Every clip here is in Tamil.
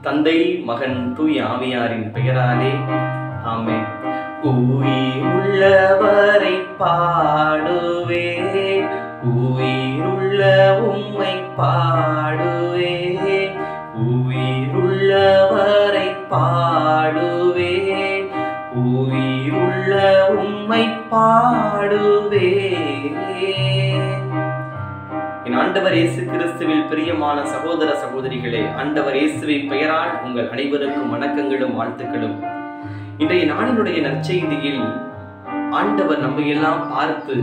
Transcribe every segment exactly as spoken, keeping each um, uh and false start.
தந்தை, மகன், தூய ஆவியாரின் பெயராலே ஆமென். உயிர் உள்ளவரை பாடுவே, உயிருள்ள உம்மை பாடுவே, உயிருள்ளவரை பாடுவே, உயிருள்ள உம்மை பாடுவே. என் ஆண்டவர் இயேசு கிறிஸ்துவில் பிரியமான சகோதர சகோதரிகளே, ஆண்டவர் இயேசுவின் பெயரால் உங்கள் அனைவருக்கும் வணக்கங்களும் வாழ்த்துக்களும். இன்றைய நாளினுடைய நற்செய்தியில் ஆண்டவர் நம்மை எல்லாம் பார்த்து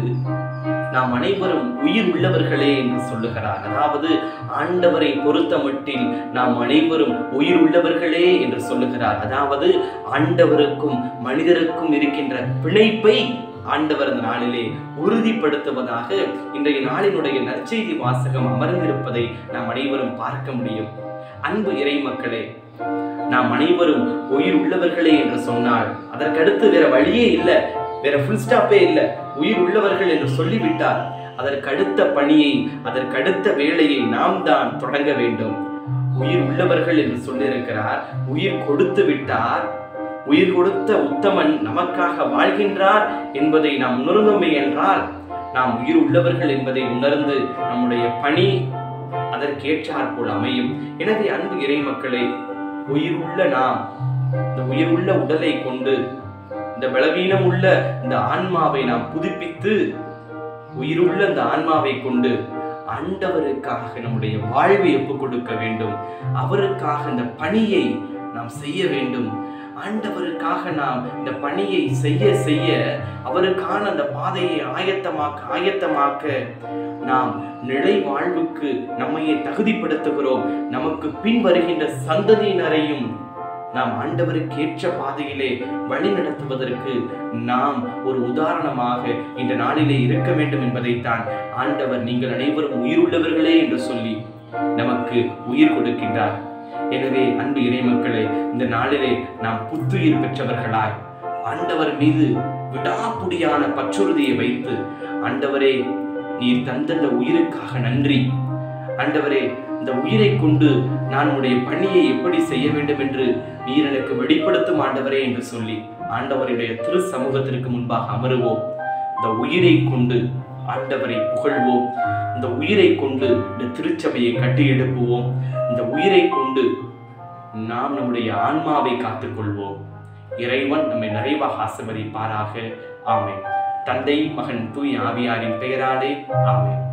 நாம் அனைவரும் உயிர் உள்ளவர்களே என்று சொல்லுகிறார். அதாவது ஆண்டவரை பொறுத்த மட்டில் நாம் அனைவரும் உயிர் உள்ளவர்களே என்று சொல்லுகிறார். அதாவது ஆண்டவருக்கும் மனிதருக்கும் இருக்கின்ற பிணைப்பை ஆண்டவர் இந்த நாளிலே உறுதிப்படுத்துவதாக இன்றைய நாளினுடைய நற்செய்தி வாசகம் அமர்ந்திருப்பதை நாம் அனைவரும் பார்க்க முடியும். அன்பு இறை மக்களே, நாம் அனைவரும் உயிர் உள்ளவர்களே என்று சொன்னால் அதற்கடுத்து வேற வழியே இல்லை, வேற ஃபுல் ஸ்டாப்பே இல்லை. உயிர் உள்ளவர்கள் என்று சொல்லிவிட்டார். அதற்கடுத்த பணியை, அதற்கடுத்த வேலையை நாம் தான் தொடங்க வேண்டும். உயிர் உள்ளவர்கள் என்று சொல்லியிருக்கிறார். உயிர் கொடுத்து விட்டார். உயிர் கொடுத்த உத்தமன் நமக்காக வாழ்கின்றார் என்பதை நாம் உணர்ந்தோமே என்றால் நாம் உயிர் உள்ளவர்கள் என்பதை உணர்ந்து நம்முடைய பணி அதற்கேற்றாற் போல் அமையும். எனவே அன்பு இறை மக்களே, உயிர் உள்ள நாம் இந்த உயிர் உள்ள உடலை கொண்டு இந்த பலவீனம் உள்ள இந்த ஆன்மாவை நாம் புதுப்பித்து உயிருள்ள இந்த ஆன்மாவை கொண்டு ஆண்டவருக்காக நம்முடைய வாழ்வை ஒப்புக் கொடுக்க வேண்டும். அவருக்காக இந்த பணியை நாம் செய்ய வேண்டும். ஆண்டவருக்காக நாம் இந்த பணியை செய்ய செய்ய அவருக்கான அந்த பாதையை ஆயத்தமாக்க ஆயத்தமாக்க நாம் நிலை வாழ்வுக்கு நம்மையே தகுதிப்படுத்துகிறோம். நமக்கு பின் வருகின்ற சந்ததியினரையும் நாம் ஆண்டவருக்கு ஏற்ற பாதையிலே வழி நடத்துவதற்கு நாம் ஒரு உதாரணமாக இந்த நாளிலே இருக்க வேண்டும் என்பதைத்தான் ஆண்டவர் நீங்கள் அனைவரும் உயிர் உள்ளவர்களே என்று சொல்லி நமக்கு உயிர் கொடுக்கின்றார். எனவே அன்பு இறை மக்களே, இந்த நாளிலே நாம் புத்துயிர் பெற்றவர்களாய் ஆண்டவர் மீது விடாப்புடியான பற்றுறுதியை வைத்து, ஆண்டவரே நீர் தந்த உயிருக்காக நன்றி, ஆண்டவரே இந்த உயிரை கொண்டு நான் உடைய பணியை எப்படி செய்ய வேண்டும் என்று நீர் எனக்கு வெளிப்படுத்தும் ஆண்டவரே என்று சொல்லி ஆண்டவருடைய திரு சமூகத்திற்கு முன்பாக அமருவோம். இந்த உயிரை கொண்டு ஆண்டவரை புகழ்வோம். இந்த உயிரை கொண்டு இந்த திருச்சபையை கட்டி எழுப்புவோம். இந்த உயிரை கொண்டு நாம் நம்முடைய ஆன்மாவை காத்துக்கொள்வோம். இறைவன் நம்மை நிறைவாக ஆசீர்வதிப்பாராக. ஆமென். தந்தை, மகன், தூய ஆவியாரின் பெயராலே ஆமென்.